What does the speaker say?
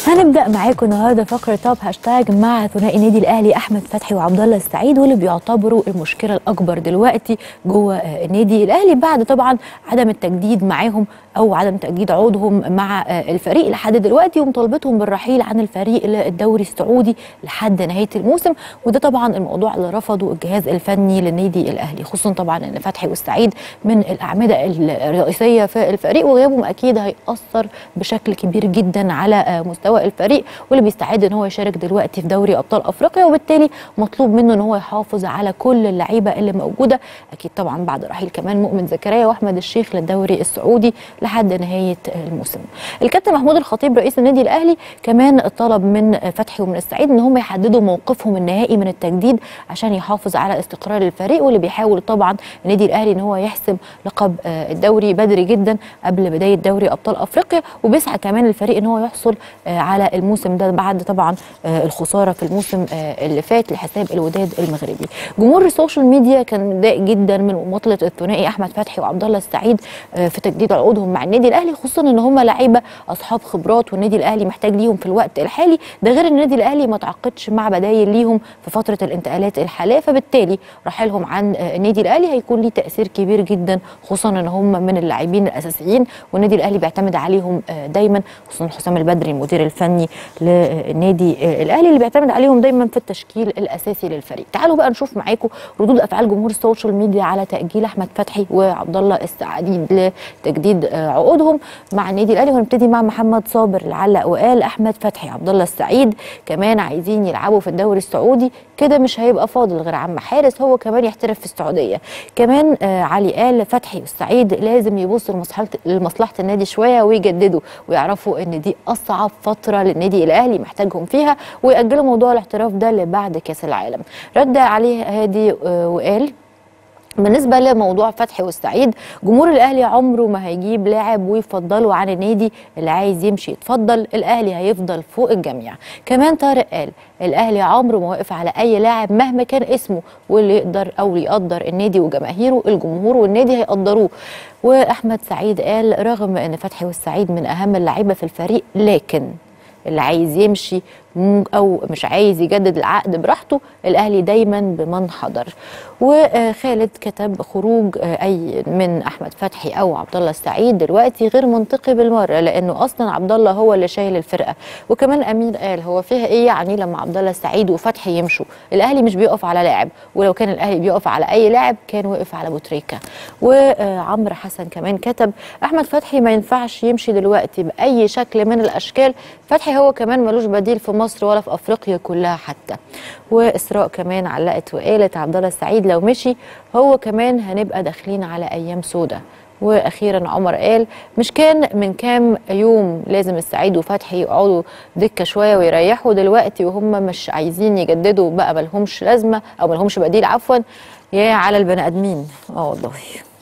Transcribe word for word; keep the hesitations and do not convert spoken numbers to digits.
هنبدأ معاكم النهارده فقرة توب هاشتاج مع ثنائي النادي الأهلي أحمد فتحي وعبد الله السعيد، واللي بيعتبروا المشكلة الأكبر دلوقتي جوه النادي الأهلي بعد طبعا عدم التجديد معاهم أو عدم تجديد عقودهم مع الفريق لحد دلوقتي، ومطالبتهم بالرحيل عن الفريق للدوري السعودي لحد نهاية الموسم. وده طبعا الموضوع اللي رفضه الجهاز الفني للنادي الأهلي، خصوصا طبعا إن فتحي والسعيد من الأعمدة الرئيسية في الفريق، وغيابهم أكيد هيأثر بشكل كبير جدا على مستوى الفريق، واللي بيستعد ان هو يشارك دلوقتي في دوري ابطال افريقيا، وبالتالي مطلوب منه ان هو يحافظ على كل اللعيبه اللي موجوده، اكيد طبعا بعد رحيل كمان مؤمن زكريا واحمد الشيخ للدوري السعودي لحد نهايه الموسم. الكابتن محمود الخطيب رئيس النادي الاهلي كمان طلب من فتحي ومن السعيد ان هم يحددوا موقفهم النهائي من التجديد عشان يحافظ على استقرار الفريق، واللي بيحاول طبعا النادي الاهلي ان هو يحسم لقب الدوري بدري جدا قبل بدايه دوري ابطال افريقيا، وبيسعى كمان الفريق ان هو يحصل على الموسم ده بعد طبعا الخساره في الموسم اللي فات لحساب الوداد المغربي. جمهور السوشيال ميديا كان متضايق جدا من مماطله الثنائي احمد فتحي وعبد الله السعيد في تجديد عقودهم مع النادي الاهلي، خصوصا ان هم لعيبه اصحاب خبرات والنادي الاهلي محتاج ليهم في الوقت الحالي، ده غير ان النادي الاهلي ما تعاقدش مع بدايل ليهم في فتره الانتقالات الحاليه، فبالتالي رحيلهم عن النادي الاهلي هيكون ليه تاثير كبير جدا، خصوصا ان هم من اللاعبين الاساسيين والنادي الاهلي بيعتمد عليهم دايما، خصوصا حسام البدري المدير الفني للنادي الاهلي اللي بيعتمد عليهم دايما في التشكيل الاساسي للفريق. تعالوا بقى نشوف معاكم ردود افعال جمهور السوشيال ميديا على تاجيل احمد فتحي وعبد الله السعيد لتجديد عقودهم مع النادي الاهلي، ونبتدي مع محمد صابر اللي علق وقال احمد فتحي عبد الله السعيد كمان عايزين يلعبوا في الدوري السعودي، كده مش هيبقى فاضل غير عم حارس هو كمان يحترف في السعوديه. كمان آه علي قال فتحي والسعيد لازم يبصوا لمصلحه لمصلحه النادي شويه ويجددوا ويعرفوا ان دي اصعب فتره للنادي الاهلي محتاجهم فيها، ويأجلوا موضوع الاحتراف ده لبعد كاس العالم. رد عليه هادي آه وقال بالنسبة لموضوع فتحي والسعيد جمهور الأهلي عمره ما هيجيب لاعب ويفضله عن النادي، اللي عايز يمشي يتفضل، الأهلي هيفضل فوق الجميع. كمان طارق قال الأهلي عمره ما وقف على أي لاعب مهما كان اسمه، واللي يقدر أو يقدر النادي وجماهيره الجمهور والنادي هيقدروه. وأحمد سعيد قال رغم أن فتحي والسعيد من أهم اللعيبة في الفريق، لكن اللي عايز يمشي او مش عايز يجدد العقد براحته، الاهلي دايما بمن حضر. وخالد كتب خروج اي من احمد فتحي او عبد الله السعيد دلوقتي غير منطقي بالمره، لانه اصلا عبد الله هو اللي شايل الفرقه. وكمان امير قال هو فيها ايه يعني لما عبد الله السعيد وفتحي يمشوا؟ الاهلي مش بيقف على لاعب، ولو كان الاهلي بيقف على اي لاعب كان وقف على ابو تريكه. وعمرو حسن كمان كتب احمد فتحي ما ينفعش يمشي دلوقتي باي شكل من الاشكال، فتحي هو كمان ملوش بديل في مصر ولا في افريقيا كلها حتى. واسراء كمان علقت وقالت عبد الله السعيد لو مشي هو كمان هنبقى داخلين على ايام سودة. واخيرا عمر قال مش كان من كام يوم لازم السعيد وفتحي يقعدوا دكه شويه ويريحوا، دلوقتي وهم مش عايزين يجددوا بقى ملهمش لازمه او ملهمش بديل عفوا، يا على البني ادمين. اه والله.